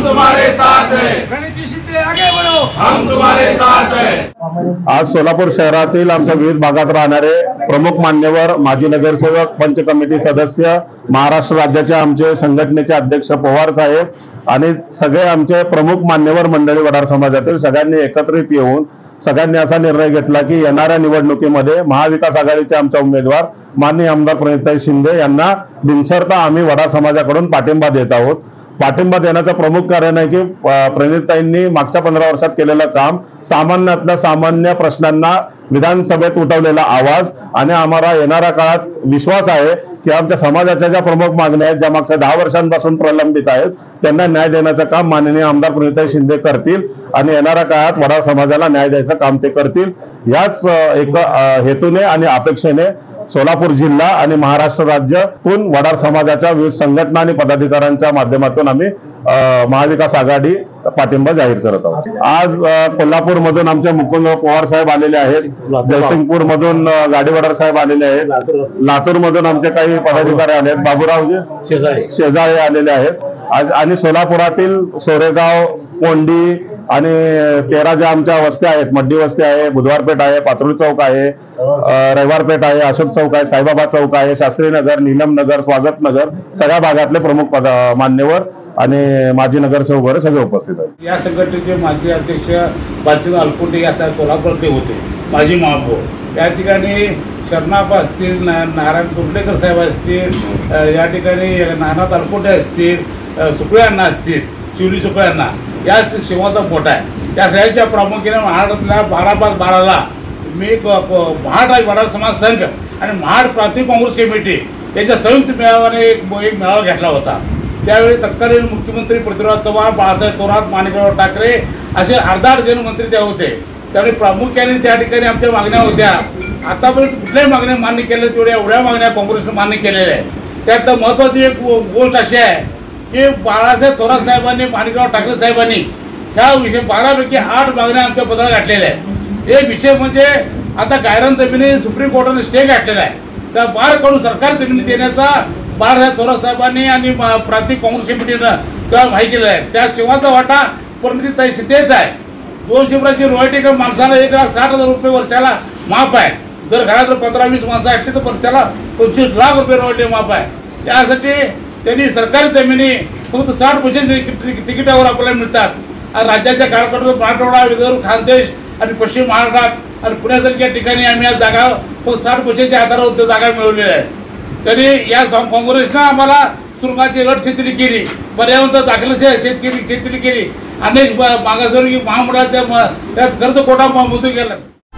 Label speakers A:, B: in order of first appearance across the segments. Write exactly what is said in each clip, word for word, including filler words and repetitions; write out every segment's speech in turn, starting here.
A: तुम्हारे साथ हैं।
B: प्रणिती शिंदे आगे बढ़ो,
A: हम तुम्हारे साथ हैं।
C: आज सोलापूर शहरातील आमच्या विविध भागात राहणारे प्रमुख मान्यवर, माजी नगरसेवक, पंच कमिटी सदस्य, महाराष्ट्र राज्याचे आमचे संघटनेचे अध्यक्ष पवार साहेब आणि सगळे आमचे प्रमुख मान्यवर मंडळी वडार समाजातील सगळ्यांनी एकत्रित येऊन सगळ्यांनी असा निर्णय घेतला की येणाऱ्या निवडणुकीमध्ये महाविकास आघाडीचे आमचे उमेदवार माननीय आमदार प्रणितीताई शिंदे यांना बिनशर्त आम्ही वडार समाजाकडून पाठिंबा देत आहोत। पाठिंबा देण्याचं प्रमुख कारण आहे की प्रणितीताईंनी मागच्या पंधरा वर्षात केलेलं काम, सामान्यातल्या सामान्य प्रश्नांना विधानसभेत उठवलेला आवाज आणि आम्हाला येणाऱ्या काळात विश्वास आहे की आमच्या समाजाच्या ज्या प्रमुख मागण्या आहेत, ज्या मागच्या दहा वर्षांपासून प्रलंबित आहेत, त्यांना न्याय देण्याचं काम माननीय आमदार प्रणितीताई शिंदे करतील आणि येणाऱ्या काळात वडार समाजाला न्याय द्यायचं काम ते करतील। याच एक हेतूने आणि अपेक्षेने सोलापूर जिल्हा आणि महाराष्ट्र राज्यातून वडार समाजाच्या विविध संघटना आणि पदाधिकाऱ्यांच्या माध्यमातून आम्ही महाविकास आघाडी पाठिंबा जाहीर करत आहोत। आज कोल्हापूर मधून आमचे मुकुंद पवार साहेब आलेले आहेत, जयसिंगपूर मधून गाडी वडार साहेब आलेले आहेत, लातूर मधून आमचे काही पदाधिकारी आले आहेत, बाबूरावजी शेजाळे आलेले आहेत आज, आणि सोलापुरातील सोरेगाव, कोंडी आणि तेरा ज्या आमच्या वस्त्या आहेत, मड्डी वस्ती आहे, बुधवारपेठ आहे, पात्रुल चौक आहे, रविवारपेठ आहे, अशोक चौक आहे, साईबाबा चौक आहे, शास्त्रीनगर, नीलम नगर, स्वागत नगर, सगळ्या भागातले प्रमुख मान्यवर आणि माजी नगरसेवक वगैरे सगळे उपस्थित आहेत।
D: या संघटनेचे माजी अध्यक्ष बालचंद अलकुटे या सोलापूरचे होते, माजी महापौर। या ठिकाणी शरणाप असतील, नारायण तुर्लेकर साहेब असतील, या ठिकाणी नानाथ अलकुटे असतील, सुकळे अण्णा असतील, शिवली सुकळे अण्णा, या शिवाचा मोठा आहे। त्या सगळ्यांच्या प्रामुख्याने महाराष्ट्रातल्या बारा पाच बाराला मी महाड वडार समाज संघ आणि महाड प्रांतिक काँग्रेस कमिटी याच्या संयुक्त मेळाव्याने एक एक मेळावा घेतला होता। त्यावेळी तत्कालीन मुख्यमंत्री पृथ्वीराज चव्हाण, बाळासाहेब थोरात, माणिकराव ठाकरे असे अर्धाट जण मंत्री त्या होते। त्यावेळी प्रामुख्याने त्या ठिकाणी आमच्या मागण्या होत्या। आतापर्यंत कुठल्याही मागण्या मान्य केल्या तेवढ्या एवढ्या मागण्या काँग्रेसने मान्य केलेल्या आहेत। त्यात महत्त्वाची एक गोष्ट अशी आहे की बाळासाहेब थोरात साहेबांनी, माणिकराव ठाकरे साहेबांनी ह्या विषय बारापैकी आठ मागण्या आमच्या पदाला घातलेल्या आहेत। एक विषय म्हणजे आता गायरान जमिनी सुप्रीम कोर्टाने स्टे घातलेला आहे, त्या बार कडून सरकार जमिनी देण्याचा बाळासाहेब थोरात साहेबांनी आणि प्रांतिक काँग्रेस कमिटीनं तेव्हा माहिती केलेला आहे। त्या शिवाचा वाटा प्रणितीताई शिंदेचा आहे। दोन शिवराची रॉयल्टी का माणसाला एक लाख साठ हजार रुपये वर्षाला माफ आहे। जर घरात जर पंधरा वीस माणसं असली तर वर्षाला पंचवीस लाख रुपये रॉयल्टी माफ आहे। त्यासाठी त्यांनी सरकारी जमिनी फक्त साठ पैसे तिकिटावर आपल्याला मिळतात। राज्याच्या काळाकडून मराठवाडा, विदर्भ, खानदेश आणि पश्चिम महाराष्ट्रात आणि पुण्यासारख्या ठिकाणी आम्ही आज जागा फक्त साठ पैशाच्या आधारावर जागा मिळवलेल्या आहेत। तरी या काँग्रेसनं आम्हाला सुरुंगाची लढ शेती केली, पर्यावरण दाखल शेतकरी शेती केली, अनेक मागासवर्गीय महामंडळाच्या त्यात कर्ज कोटा मंजूर केला।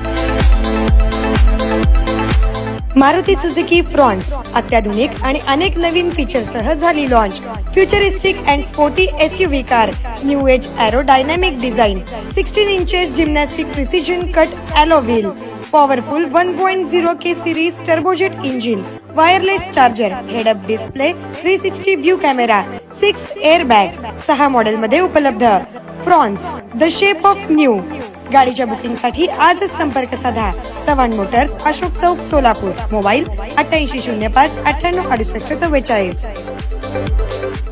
E: मारुती सुझुकी फ्रॉन्स अत्याधुनिक आणि अनेक नवीन फीचरसह झाली launch. Futuristic and sporty SUV car, new age aerodynamic design, सोळा inches gymnastic precision cut alloy wheel, powerful one point zero K series turbojet engine, wireless charger, head up display, three sixty view camera, six air bags, सहा model मध्ये उपलब्ध। फ्रॉन्स the shape of new. गाडीच्या booking साठी आजच संपर्क साधा। Chavan motors, Ashok चौक, सोलापूर। मोबाईल अठ्ठ्याऐंशी शून्य पाच अठ्ठ्याण्णव अडुसष्ट चव्वेचाळीस।